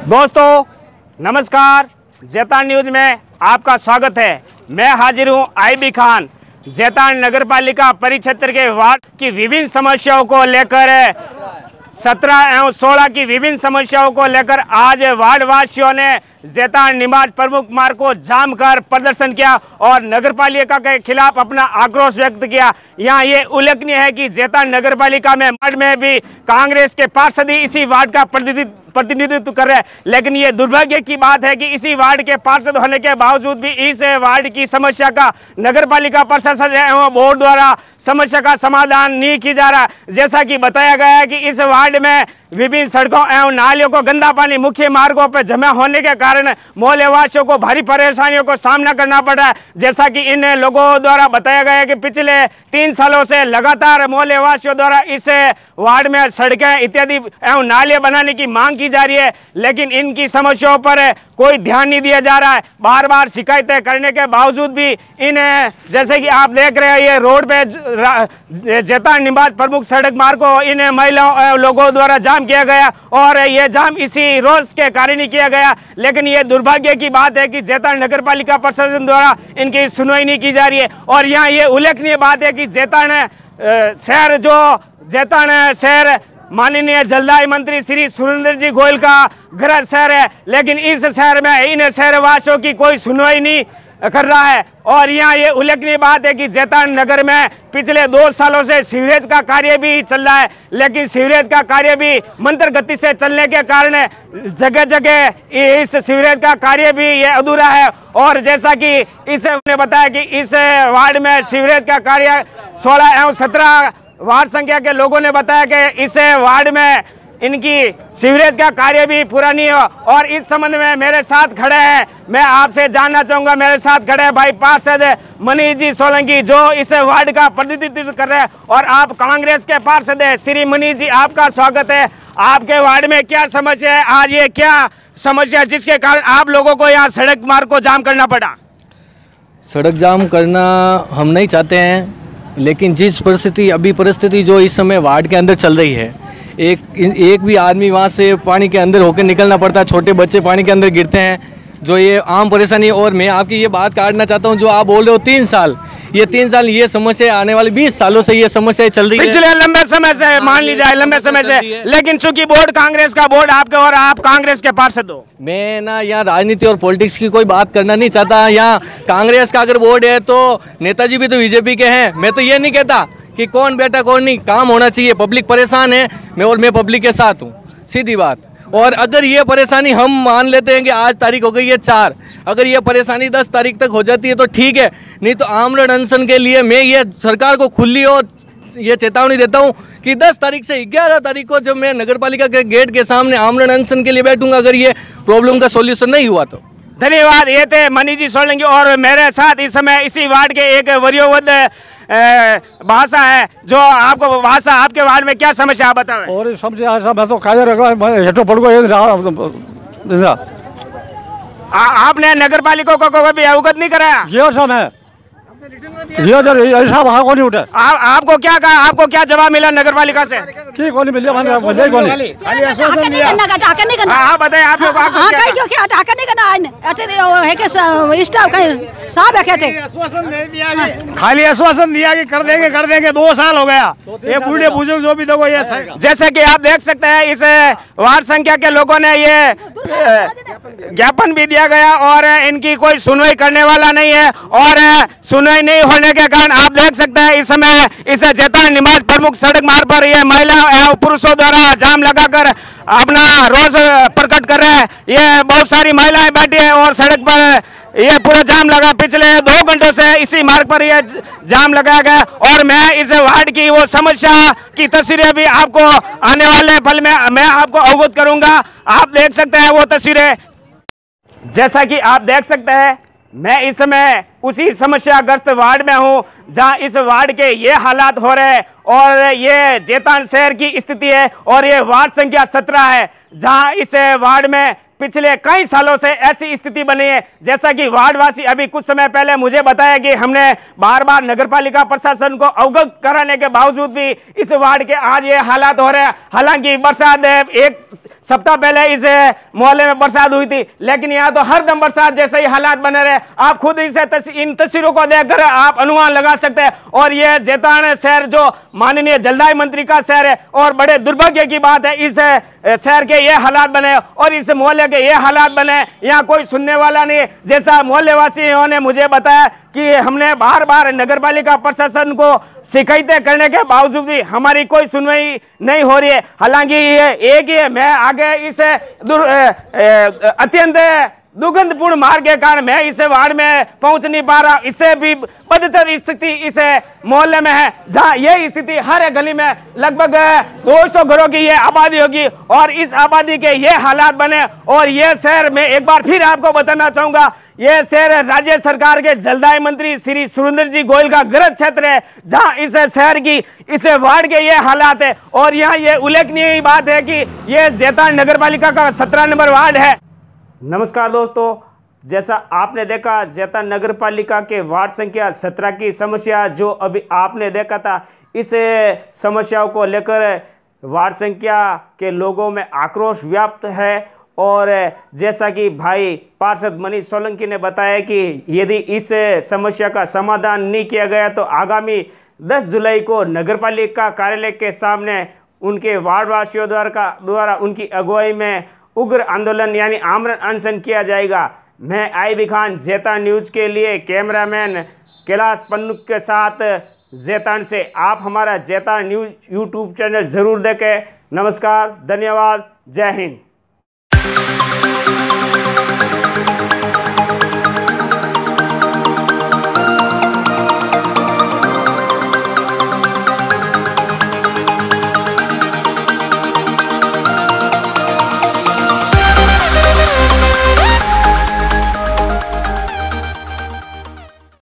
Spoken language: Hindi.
दोस्तों नमस्कार, जैतान न्यूज में आपका स्वागत है। मैं हाजिर हूं आईबी खान। जैतान नगर पालिका परिक्षेत्र के वार्ड की विभिन्न समस्याओं को लेकर 17 एवं 16 की विभिन्न समस्याओं को लेकर आज वार्ड वासियों ने जैतान निमाड़ प्रमुख मार्ग को जाम कर प्रदर्शन किया और नगर पालिका के खिलाफ अपना आक्रोश व्यक्त किया। यहाँ ये उल्लेखनीय है कि जैतान नगर पालिका में वार्ड में भी कांग्रेस के पार्षद ही इसी वार्ड का प्रतिनिधित्व कर रहे हैं, लेकिन ये दुर्भाग्य की बात है कि इसी वार्ड के पार्षद होने के बावजूद भी इस वार्ड की समस्या का नगर पालिका प्रशासन एवं बोर्ड द्वारा समस्या का समाधान नहीं किया जा रहा। जैसा कि बताया गया है कि इस वार्ड में विभिन्न सड़कों एवं नालियों को गंदा पानी मुख्य मार्गों पर जमा होने के कारण मोहल्ले वासियों को भारी परेशानियों को सामना करना पड़ रहा है। जैसा कि इन लोगों द्वारा बताया गया है कि पिछले 3 सालों से लगातार मोहल्ले वासियों द्वारा इस वार्ड में सड़कें इत्यादि एवं नालियां बनाने की मांग की जा रही है, लेकिन इनकी समस्याओं पर कोई ध्यान नहीं दिया जा रहा है। बार बार शिकायतें करने के बावजूद भी इन्हें, जैसे कि आप देख रहे हैं, ये रोड पे जैतान निमाड़ प्रमुख सड़क मार्ग को इन महिलाओं लोगों द्वारा जाम किया गया और ये जाम इसी रोज के कारण ही किया गया। लेकिन ये दुर्भाग्य की बात है कि जैतान नगर पालिका प्रशासन द्वारा इनकी सुनवाई नहीं की जा रही है। और यहाँ ये उल्लेखनीय बात है कि जैतान शहर माननीय जलदाय मंत्री श्री सुरेंद्र जी गोयल का गृह शहर है, लेकिन इस शहर में इन शहरवासियों की कोई सुनवाई नहीं कर रहा है। और यहाँ ये उल्लेखनीय बात है कि जैतान नगर में पिछले 2 सालों से सीवरेज का कार्य भी चल रहा है, लेकिन सीवरेज का कार्य भी मंत्र गति से चलने के कारण जगह जगह इस सीवरेज का कार्य भी ये अधूरा है। और जैसा कि इसने बताया कि इस वार्ड में सीवरेज का कार्य 16 एवं 17 वार्ड संख्या के लोगों ने बताया कि इस वार्ड में इनकी सीवरेज का कार्य भी पूरा नहीं हो। और इस संबंध में मेरे साथ खड़े हैं, मैं आपसे जानना चाहूँगा, मेरे साथ खड़े हैं भाई पार्षद मनीष जी सोलंकी जो इस वार्ड का प्रतिनिधित्व कर रहे हैं और आप कांग्रेस के पार्षद हैं। श्री मनीष जी, आपका स्वागत है। आपके वार्ड में क्या समस्या है? आज ये क्या समस्या है जिसके कारण आप लोगों को यहाँ सड़क मार्ग को जाम करना पड़ा? सड़क जाम करना हम नहीं चाहते हैं, लेकिन जिस परिस्थिति जो इस समय वार्ड के अंदर चल रही है, एक भी आदमी वहाँ से पानी के अंदर होकर निकलना पड़ता है, छोटे बच्चे पानी के अंदर गिरते हैं, जो ये आम परेशानी है। और मैं आपकी ये बात काटना चाहता हूँ, जो आप बोल रहे हो 3 साल, ये 3 साल ये समस्या आने वाले 20 सालों से ये समस्या चल रही है, पिछले लंबे समय से, मान लीजिए लंबे समय से। लेकिन चूंकि बोर्ड कांग्रेस का बोर्ड आपके और आप कांग्रेस के पार्षद हो, मैं ना यहाँ राजनीति और पॉलिटिक्स की कोई बात करना नहीं चाहता। यहाँ कांग्रेस का अगर बोर्ड है तो नेताजी भी तो बीजेपी के हैं। मैं तो ये नहीं कहता कि कौन बेटा कौन नहीं, काम होना चाहिए। पब्लिक परेशान है, मैं पब्लिक के साथ हूँ, सीधी बात। और अगर ये परेशानी हम मान लेते हैं कि आज तारीख हो गई है 4, अगर ये परेशानी 10 तारीख तक हो जाती है तो ठीक है, नहीं तो आमरण अनशन के लिए मैं ये सरकार को खुली और ये चेतावनी देता हूँ कि 10 तारीख से 11 तारीख को जब मैं नगर पालिका के गेट के सामने आमरण अनशन के लिए बैठूंगा, अगर ये प्रॉब्लम का सोल्यूशन नहीं हुआ तो। धन्यवाद। ये थे मनीष जी सोलंकी और मेरे साथ इस समय इसी वार्ड के एक वरीयवृद्ध भाषा है, जो आपको भाषा आपके वार्ड में क्या समस्या आप बताओ। और समस्या सब तो काले हेठो पड़ गए। आपने नगर पालिका को भी अवगत नहीं कराया? ये सब है, ये ऐसा वहाँ को नहीं उठे। आपको क्या कहा, आपको क्या जवाब मिला नगर पालिका से? की कौन मिले हाँ बताइए आप लोग खाली आश्वासन दिया कि कर देंगे 2 साल हो गया। ये बूढ़े बुजुर्ग जो भी देखो, ये जैसे कि आप देख सकते हैं इस वार्ड संख्या के लोगों ने ये ज्ञापन भी दिया गया और इनकी कोई सुनवाई करने वाला नहीं है। और सुनवाई नहीं होने के कारण आप देख सकते हैं इस समय इस जैतान निमाड़ प्रमुख सड़क मार्ग पर ये महिला एवं पुरुषों द्वारा जाम लगाकर अपना रोष प्रकट कर रहे हैं। ये बहुत सारी महिलाएं बैठी है और सड़क पर ये पूरा जाम लगा। पिछले 2 घंटों से इसी मार्ग पर ये जाम लगाया गया और मैं इस वार्ड की वो समस्या की तस्वीरें भी आपको आने वाले पल में मैं आपको अवगत करूंगा। आप देख सकते हैं वो तस्वीरें। जैसा कि आप देख सकते हैं मैं इस समय उसी समस्याग्रस्त वार्ड में हूं जहां इस वार्ड के ये हालात हो रहे हैं और ये जैतान शहर की स्थिति है और ये वार्ड संख्या 17 है जहां इस वार्ड में पिछले कई सालों से ऐसी स्थिति बनी है, जैसा कि वार्डवासी अभी कुछ समय पहले मुझे बताया कि हमने बार बार नगरपालिका प्रशासन को अवगत कराने के बावजूद भी इस वार्ड के आज ये हालात हो रहे हैं। हालांकि बरसात एक सप्ताह पहले इस मोहल्ले में बरसात हुई थी, लेकिन यहाँ तो हरदम बरसात जैसे ही हालात बने रहे। आप खुद इसे इन तस्वीरों को देखकर आप अनुमान लगा सकते हैं। और यह जैतान शहर जो माननीय जलदाय मंत्री का शहर है, और बड़े दुर्भाग्य की बात है इस शहर के ये हालात बने और इस मोहल्ले के ये हालात बने। यहाँ कोई सुनने वाला नहीं, जैसा मोहल्ले वासियों ने मुझे बताया कि हमने बार बार नगरपालिका प्रशासन को शिकायतें करने के बावजूद भी हमारी कोई सुनवाई नहीं हो रही है। हालांकि ये एक ही है, मैं आगे इस अत्यंत दुर्गंधपूर्ण मार्ग के कारण मैं इस वार्ड में पहुंच नहीं पा रहा। इससे भी बदतर स्थिति इस मोहल्ले में है, जहां ये स्थिति हर गली में लगभग 200 घरों की ये आबादी होगी और इस आबादी के ये हालात बने। और ये शहर में एक बार फिर आपको बताना चाहूंगा, ये शहर राज्य सरकार के जलदाय मंत्री श्री सुरेंद्र जी गोयल का गृह क्षेत्र है, जहां इस शहर की इस वार्ड के ये हालात है। और यहाँ ये उल्लेखनीय बात है कि ये जैतान नगरपालिका का 17 नंबर वार्ड है। नमस्कार दोस्तों, जैसा आपने देखा जैतान नगर पालिका के वार्ड संख्या 17 की समस्या जो अभी आपने देखा था, इस समस्याओं को लेकर वार्ड संख्या के लोगों में आक्रोश व्याप्त है। और जैसा कि भाई पार्षद मनीष सोलंकी ने बताया कि यदि इस समस्या का समाधान नहीं किया गया तो आगामी 10 जुलाई को नगर पालिका कार्यालय के सामने उनके वार्डवासियों द्वारा उनकी अगुवाई में उग्र आंदोलन यानी आमरण अनशन किया जाएगा। मैं आईबी खान जैतान न्यूज़ के लिए कैमरामैन कैलाश पन्नुक के साथ जैतान से। आप हमारा जैतान न्यूज़ यूट्यूब चैनल ज़रूर देखें। नमस्कार, धन्यवाद, जय हिंद।